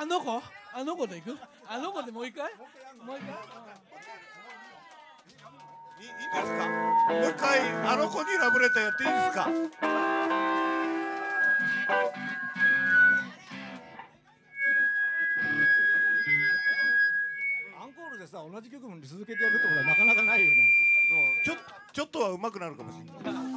あの子で行く？あの子でもう一回？もう一回？ いいですか？もう一回あの子にラブレターやっていいですか？ アンコールでさ同じ曲も続けてやるってことはなかなかないよね。 ちょっとは上手くなるかもしれない。